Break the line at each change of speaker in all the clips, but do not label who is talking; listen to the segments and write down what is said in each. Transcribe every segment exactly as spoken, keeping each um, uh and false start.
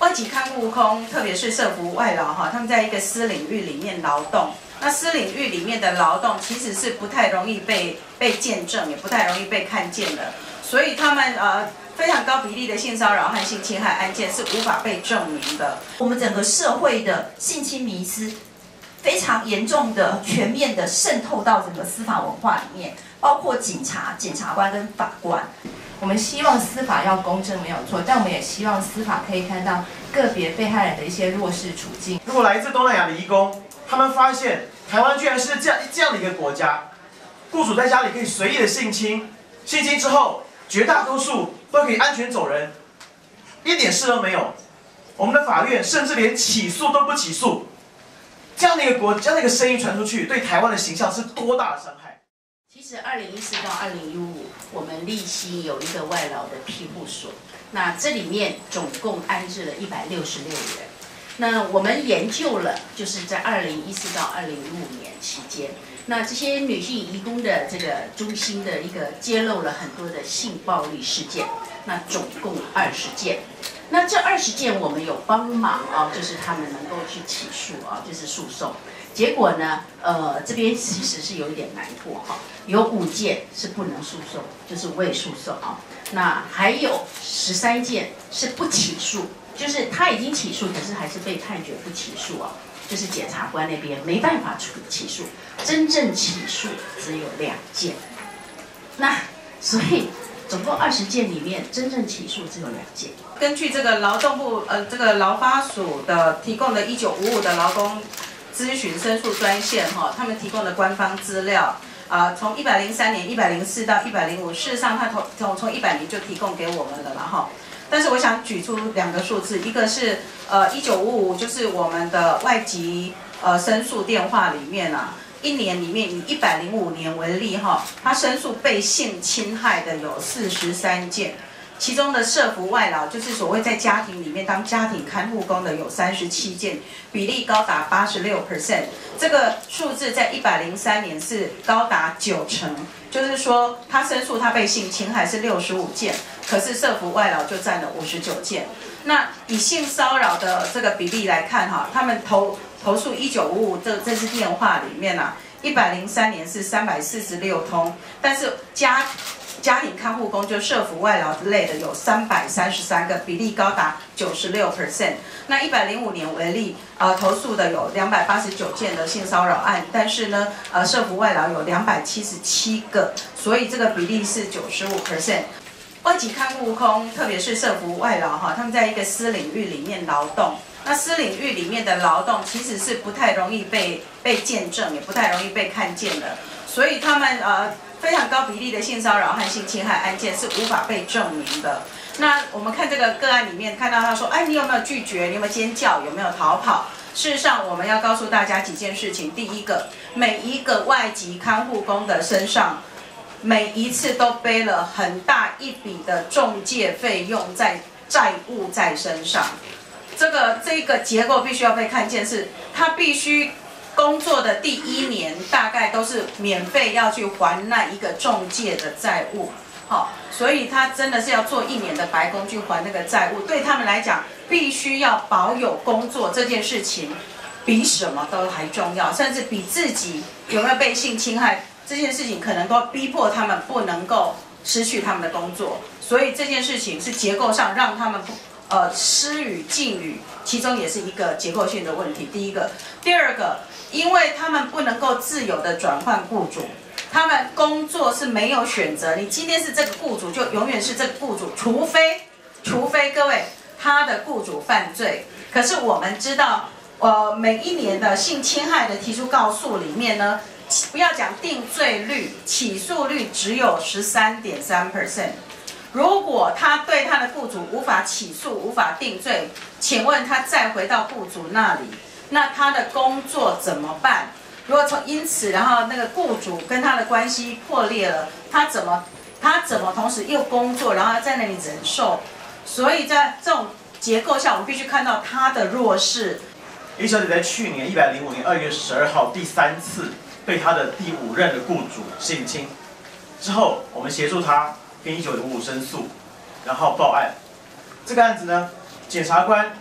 外籍看护工，特别是社服外劳哈，他们在一个私领域里面劳动。那私领域里面的劳动其实是不太容易被被见证，也不太容易被看见的，所以他们呃非常高比例的性骚扰和性侵害案件是无法被证明的。
我们整个社会的性侵迷思非常严重的、全面的渗透到整个司法文化里面，包括警察、检察官跟法官。
我们希望司法要公正没有错，但我们也希望司法可以看到个别被害人的一些弱势处境。
如果来自东南亚的移工，他们发现台湾居然是这样这样的一个国家，雇主在家里可以随意的性侵，性侵之后绝大多数都可以安全走人，一点事都没有。我们的法院甚至连起诉都不起诉，这样的一个国，这样的一个声音传出去，对台湾的形象是多大的伤害？
其实，二零一四到二零一五，我们立新有一个外劳的庇护所，那这里面总共安置了一百六十六人。那我们研究了，就是在二零一四到二零一五年期间，那这些女性移工的这个中心的一个揭露了很多的性暴力事件，那总共二十件。那这二十件我们有帮忙啊，就是他们能够去起诉啊，就是诉讼。结果呢，呃，这边其实是有一点难过哈，有五件是不能诉讼，就是未诉讼啊。那还有十三件是不起诉，就是他已经起诉，可是还是被判决不起诉啊，就是检察官那边没办法处起诉，真正起诉只有两件。那所以总共二十件里面，真正起诉只有两件。
根据这个劳动部呃这个劳发署的提供的一九五五的劳工咨询申诉专线哈，他们提供的官方资料啊，从一百零三年、一百零四到一百零五，事实上他从从从一百年就提供给我们了啦哈。但是我想举出两个数字，一个是呃一九五五，就是我们的外籍呃申诉电话里面啊，一年里面以一百零五年为例哈，他申诉被性侵害的有四十三件。其中的社服外劳，就是所谓在家庭里面当家庭看护工的，有三十七件，比例高达八十六 percent。这个数字在一百零三年是高达九成，就是说他申诉他被性侵害是六十五件，可是社服外劳就占了五十九件。那以性骚扰的这个比例来看哈，他们投投诉一九五五这这支电话里面啊，一百零三年是三百四十六通，但是家家庭看护工就社服外劳之类的有三百三十三个，比例高达九十六 percent。那一百零五年为例，呃，投诉的有两百八十九件的性骚扰案，但是呢，呃，社服外劳有两百七十七个，所以这个比例是九十五 percent。外籍看护工，特别是社服外劳哈，他们在一个私领域里面劳动。那私领域里面的劳动其实是不太容易被被见证，也不太容易被看见的，所以他们呃。非常高比例的性骚扰和性侵害案件是无法被证明的。那我们看这个个案里面，看到他说：“哎，你有没有拒绝？你有没有尖叫？有没有逃跑？”事实上，我们要告诉大家几件事情。第一个，每一个外籍看护工的身上，每一次都背了很大一笔的中介费用在债务在身上。这个这个结构必须要被看见，是他必须。工作的第一年大概都是免费要去还那一个中介的债务，好，所以他真的是要做一年的白工去还那个债务。对他们来讲，必须要保有工作这件事情，比什么都还重要，甚至比自己有没有被性侵害这件事情，可能都逼迫他们不能够失去他们的工作。所以这件事情是结构上让他们不。呃，施与禁语，其中也是一个结构性的问题。第一个，第二个，因为他们不能够自由的转换雇主，他们工作是没有选择。你今天是这个雇主，就永远是这个雇主，除非，除非各位他的雇主犯罪。可是我们知道，呃，每一年的性侵害的提出告诉里面呢，不要讲定罪率，起诉率只有十三点三 percent。如果他对他的雇主无法起诉、无法定罪，请问他再回到雇主那里，那他的工作怎么办？如果从因此，然后那个雇主跟他的关系破裂了，他怎么他怎么同时又工作，然后在那里忍受？所以在这种结构下，我们必须看到他的弱势。
一小姐在去年一百零五年二月十二号第三次被她的第五任的雇主性侵之后，我们协助她。跟一九五五申诉，然后报案。这个案子呢，检察官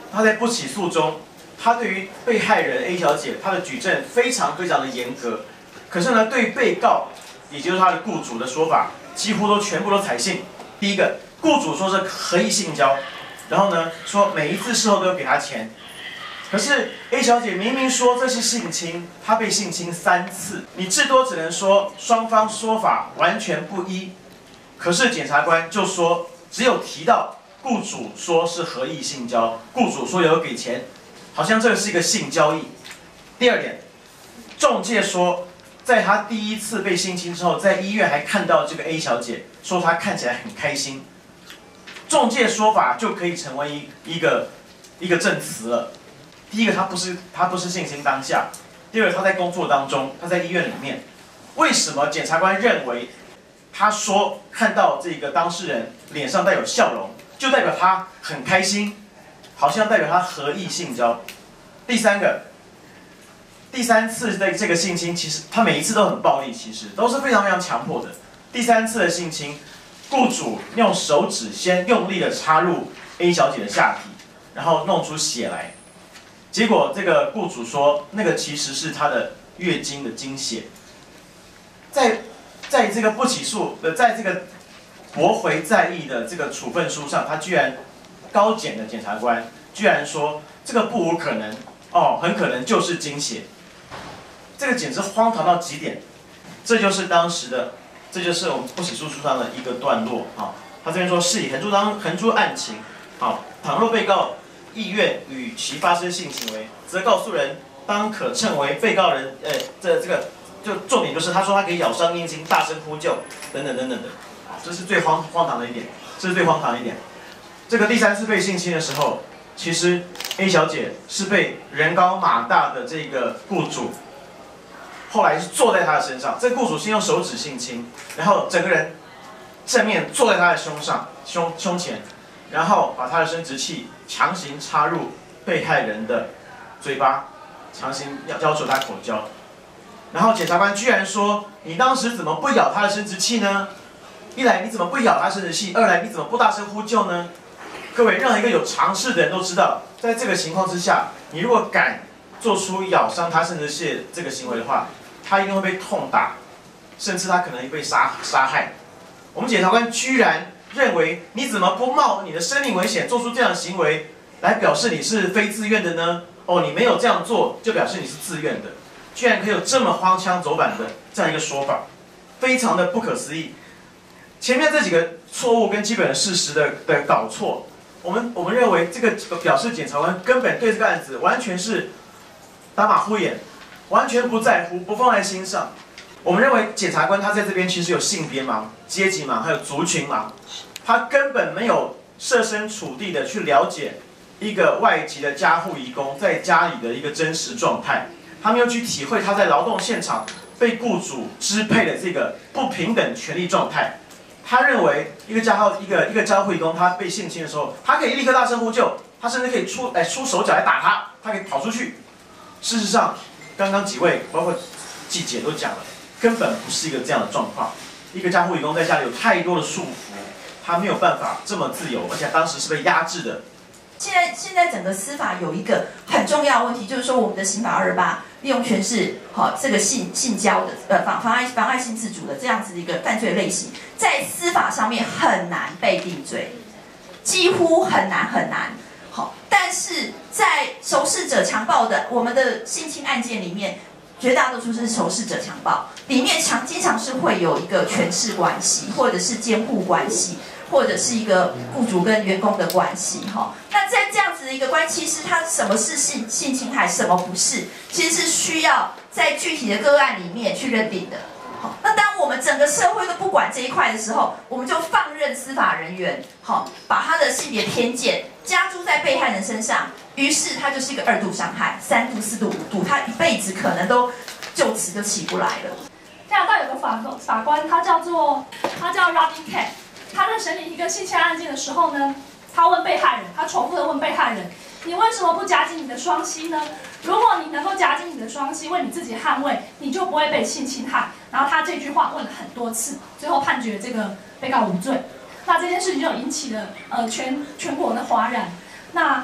他在不起诉中，他对于被害人 A 小姐，他的举证非常非常的严格，可是呢，对被告，也就是他的雇主的说法，几乎都全部都采信。第一个，雇主说是合意性交，然后呢，说每一次事后都有给他钱。可是 A 小姐明明说这是性侵，她被性侵三次，你至多只能说双方说法完全不一。可是检察官就说，只有提到雇主说是合意性交，雇主说有给钱，好像这是一个性交易。第二点，仲介说，在他第一次被性侵之后，在医院还看到这个 A 小姐，说她看起来很开心。仲介说法就可以成为一一个一个证词了。第一个，他不是他不是性侵当下；第二个，他在工作当中，他在医院里面。为什么检察官认为他说看到这个当事人脸上带有笑容，就代表他很开心，好像代表他合意性交？第三个，第三次的这个性侵，其实他每一次都很暴力，其实都是非常非常强迫的。第三次的性侵，雇主用手指先用力的插入 A 小姐的下体，然后弄出血来。结果这个雇主说，那个其实是她的月经的经血。在在这个不起诉的，在这个驳回再议的这个处分书上，他居然高检的检察官居然说这个不无可能哦，很可能就是经血。这个简直荒唐到极点。这就是当时的，这就是我们不起诉书上的一个段落啊、哦。他这边说，是以横珠当横珠案情，好、哦，倘若被告意愿与其发生性行为，则告诉人当可称为被告人，呃，这这个就重点就是他说他可以咬伤阴茎，大声呼救，等等等等的，这是最荒荒唐的一点，这是最荒唐的一点。这个第三次被性侵的时候，其实 A 小姐是被人高马大的这个雇主，后来是坐在她的身上，这个雇主先用手指性侵，然后整个人正面坐在她的胸上，胸胸前。然后把他的生殖器强行插入被害人的嘴巴，强行要要求他口交。然后检察官居然说：“你当时怎么不咬他的生殖器呢？一来你怎么不咬他生殖器？二来你怎么不大声呼救呢？”各位，任何一个有常识的人都知道，在这个情况之下，你如果敢做出咬伤他生殖器这个行为的话，他一定会被痛打，甚至他可能会被杀杀害。我们检察官居然认为你怎么不冒你的生命危险做出这样的行为，来表示你是非自愿的呢？哦，你没有这样做，就表示你是自愿的，居然可以有这么荒腔走板的这样一个说法，非常的不可思议。前面这几个错误跟基本的事实的的搞错，我们我们认为这个表示检察官根本对这个案子完全是打马虎眼，完全不在乎，不放在心上。我们认为检察官他在这边其实有性别盲、阶级盲，还有族群盲，他根本没有设身处地的去了解一个外籍的家户移工在家里的一个真实状态，他没有去体会他在劳动现场被雇主支配的这个不平等权利状态。他认为一个家户一个一个家户移工他被性侵的时候，他可以立刻大声呼救，他甚至可以出哎出手脚来打他，他可以跑出去。事实上，刚刚几位包括季姐都讲了。根本不是一个这样的状况。一个家户移工在家里有太多的束缚，他没有办法这么自由，而且当时是被压制的。
现在现在整个司法有一个很重要的问题，就是说我们的刑法二十八利用权势，好、哦、这个性性交的呃妨妨碍妨碍性自主的这样子的一个犯罪类型，在司法上面很难被定罪，几乎很难很难。好、哦，但是在仇视者强暴的我们的性侵案件里面。绝大多数是仇视者强暴，里面常经常是会有一个权势关系，或者是监护关系，或者是一个雇主跟员工的关系哈。那在这样子的一个关系，其实它什么是性性侵害，什么不是，其实是需要在具体的个案里面去认定的。好，那当我们整个社会都不管这一块的时候，我们就放任司法人员好把他的性别偏见加诸在被害人身上。于是他就是一个二度伤害，三度、四度、五度，他一辈子可能都就此就起不来了。
加拿大有个法法官，他叫做他叫 Robin Cat， 他在审理一个性侵案件的时候呢，他问被害人，他重复的问被害人：“你为什么不夹紧你的双膝呢？如果你能够夹紧你的双膝，为你自己捍卫，你就不会被性侵害。”然后他这句话问了很多次，最后判决这个被告无罪。那这件事情就引起了呃全全国的哗然。那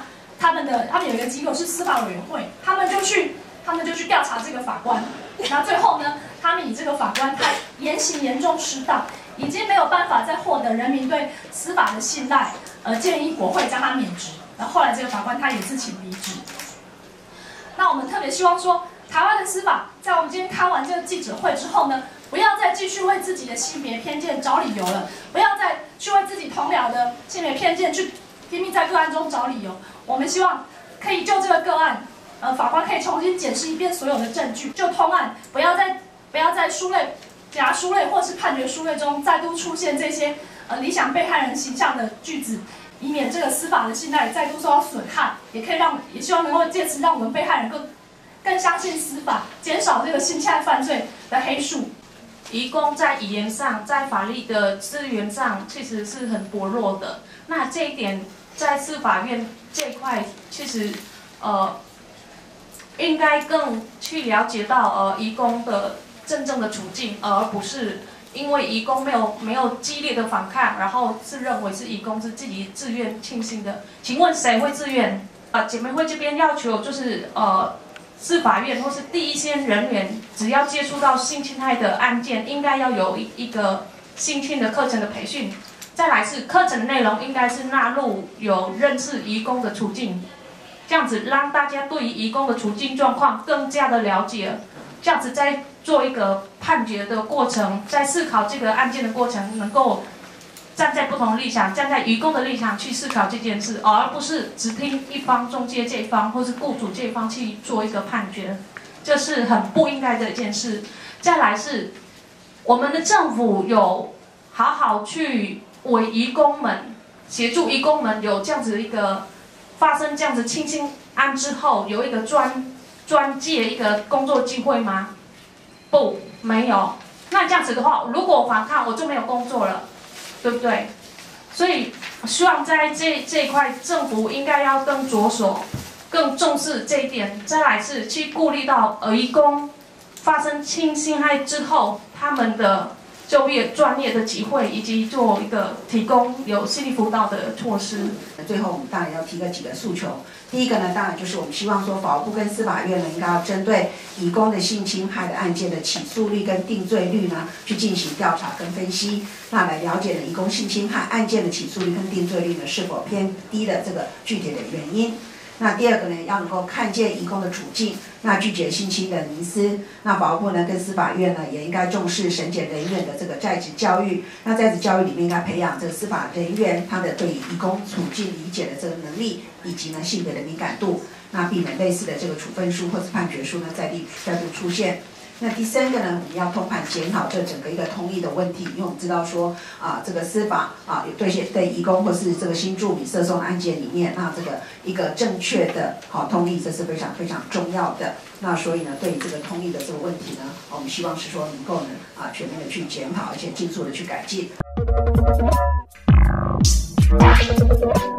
他们的他们有一个机构是司法委员会，他们就去他们就去调查这个法官，然后最后呢，他们以这个法官他言行严重失当，已经没有办法再获得人民对司法的信赖，呃，建议国会将他免职。然后后来这个法官他也自请离职。那我们特别希望说，台湾的司法在我们今天开完这个记者会之后呢，不要再继续为自己的性别偏见找理由了，不要再去为自己同僚的性别偏见去拼命在个案中找理由。我们希望可以就这个个案，呃，法官可以重新检视一遍所有的证据，就通案，不要在不要在书类、检察书类或是判决书类中再度出现这些呃理想被害人形象的句子，以免这个司法的信赖再度受到损害，也可以让也希望能够借此让我们被害人更更相信司法，减少这个性侵害犯罪的黑数。
移工在语言上，在法律的资源上其实是很薄弱的。那这一点在司法院这一块，其实呃应该更去了解到呃移工的真正的处境，而不是因为移工没有没有激烈的反抗，然后自认为是移工是自己自愿庆幸的。请问谁会自愿？呃，姐妹会这边要求就是呃。司法院或是第一线人员，只要接触到性侵害的案件，应该要有一一个性侵的课程的培训。再来是课程的内容，应该是纳入有认识移工的处境，这样子让大家对于移工的处境状况更加的了解，这样子在做一个判决的过程，在思考这个案件的过程，能够站在不同的立场，站在移工的立场去思考这件事，而不是只听一方中介这一方或是雇主这一方去做一个判决，这是很不应该的一件事。再来是，我们的政府有好好去为移工们协助移工们有这样子一个发生这样子性侵案之后有一个专专介一个工作机会吗？不，没有。那这样子的话，如果我反抗，我就没有工作了。对不对？所以希望在这这一块，政府应该要更着手，更重视这一点。再来是去顾虑到呃移工发生性侵害之后，他们的就业专业的机会，以及做一个提供有心理辅导的措施。
最后，我们当然要提个几个诉求。第一个呢，当然就是我们希望说，法务部跟司法院呢，应该要针对移工的性侵害的案件的起诉率跟定罪率呢，去进行调查跟分析，那来了解呢，移工性侵害案件的起诉率跟定罪率呢是否偏低的这个具体的原因。那第二个呢，要能够看见移工的处境，那拒绝性侵的迷思。那法务部呢跟司法院呢也应该重视审检人员的这个在职教育。那在职教育里面应该培养这个司法人员他的对于移工处境理解的这个能力，以及呢性别的敏感度。那避免类似的这个处分书或是判决书呢再度再度出现。那第三个呢，我们要通盘检讨这整个一个通译的问题，因为我们知道说啊，这个司法啊，对些对移工或是这个新住民涉讼案件里面，那这个一个正确的好通译，这是非常非常重要的。那所以呢，对于这个通译的这个问题呢，我们希望是说能够呢啊全面的去检讨，而且尽速的去改进。